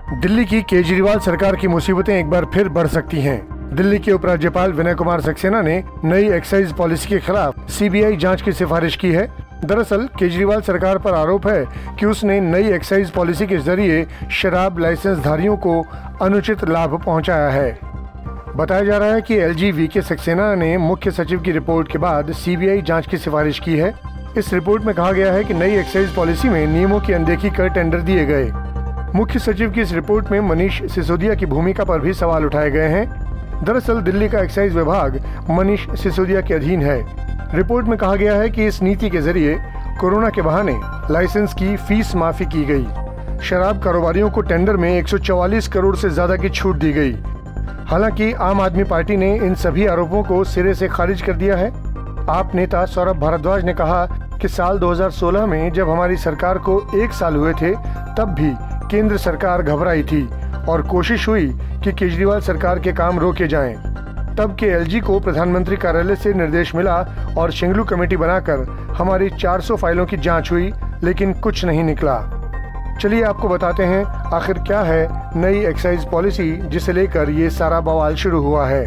दिल्ली की केजरीवाल सरकार की मुसीबतें एक बार फिर बढ़ सकती हैं। दिल्ली के उपराज्यपाल विनय कुमार सक्सेना ने नई एक्साइज पॉलिसी के खिलाफ सीबीआई जांच की सिफारिश की है। दरअसल केजरीवाल सरकार पर आरोप है कि उसने नई एक्साइज पॉलिसी के जरिए शराब लाइसेंस धारियों को अनुचित लाभ पहुंचाया है। बताया जा रहा है कि एलजी वीके सक्सेना ने मुख्य सचिव की रिपोर्ट के बाद सीबीआई जांच की सिफारिश की है। इस रिपोर्ट में कहा गया है कि नई एक्साइज पॉलिसी में नियमों की अनदेखी कर टेंडर दिए गए। मुख्य सचिव की इस रिपोर्ट में मनीष सिसोदिया की भूमिका पर भी सवाल उठाए गए हैं। दरअसल दिल्ली का एक्साइज विभाग मनीष सिसोदिया के अधीन है। रिपोर्ट में कहा गया है कि इस नीति के जरिए कोरोना के बहाने लाइसेंस की फीस माफी की गई। शराब कारोबारियों को टेंडर में 144 करोड़ से ज्यादा की छूट दी गई। हालांकि आम आदमी पार्टी ने इन सभी आरोपों को सिरे से खारिज कर दिया है। आप नेता सौरभ भारद्वाज ने कहा कि साल 2016 में जब हमारी सरकार को 1 साल हुए थे, तब भी केंद्र सरकार घबराई थी और कोशिश हुई कि केजरीवाल सरकार के काम रोके जाएं। तब के एलजी को प्रधानमंत्री कार्यालय से निर्देश मिला और शिंगलू कमेटी बनाकर हमारी 400 फाइलों की जांच हुई, लेकिन कुछ नहीं निकला। चलिए आपको बताते हैं आखिर क्या है नई एक्साइज पॉलिसी जिसे लेकर ये सारा बवाल शुरू हुआ है।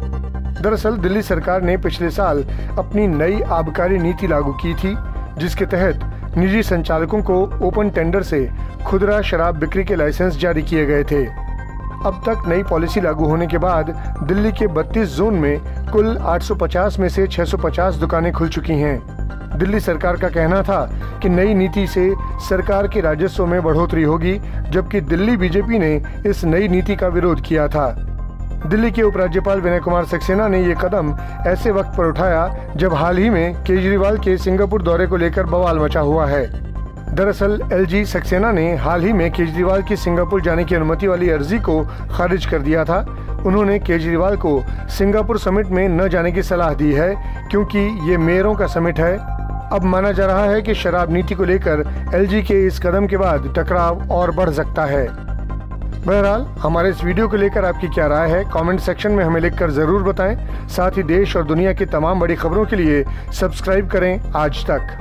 दरअसल दिल्ली सरकार ने पिछले साल अपनी नई आबकारी नीति लागू की थी, जिसके तहत निजी संचालकों को ओपन टेंडर से खुदरा शराब बिक्री के लाइसेंस जारी किए गए थे। अब तक नई पॉलिसी लागू होने के बाद दिल्ली के 32 जोन में कुल 850 में से 650 दुकानें खुल चुकी हैं। दिल्ली सरकार का कहना था कि नई नीति से सरकार के राजस्व में बढ़ोतरी होगी, जबकि दिल्ली बीजेपी ने इस नई नीति का विरोध किया था। दिल्ली के उपराज्यपाल विनय कुमार सक्सेना ने ये कदम ऐसे वक्त पर उठाया जब हाल ही में केजरीवाल के सिंगापुर दौरे को लेकर बवाल मचा हुआ है। दरअसल एलजी सक्सेना ने हाल ही में केजरीवाल की सिंगापुर जाने की अनुमति वाली अर्जी को खारिज कर दिया था। उन्होंने केजरीवाल को सिंगापुर समिट में न जाने की सलाह दी है, क्योंकि ये मेयरों का समिट है। अब माना जा रहा है कि शराब नीति को लेकर एलजी के इस कदम के बाद टकराव और बढ़ सकता है। बहरहाल हमारे इस वीडियो को लेकर आपकी क्या राय है, कमेंट सेक्शन में हमें लिखकर जरूर बताएं। साथ ही देश और दुनिया की तमाम बड़ी खबरों के लिए सब्सक्राइब करें आज तक।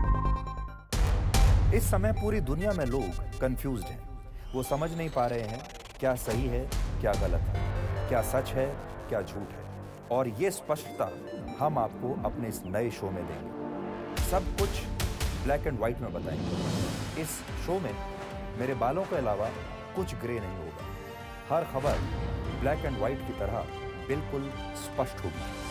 इस समय पूरी दुनिया में लोग कंफ्यूज्ड हैं। वो समझ नहीं पा रहे हैं क्या सही है, क्या गलत है, क्या सच है, क्या झूठ है। और ये स्पष्टता हम आपको अपने इस नए शो में देंगे। सब कुछ ब्लैक एंड व्हाइट में बताएंगे। इस शो में मेरे बालों के अलावा कुछ ग्रे नहीं होगा। हर खबर ब्लैक एंड व्हाइट की तरह बिल्कुल स्पष्ट होगी।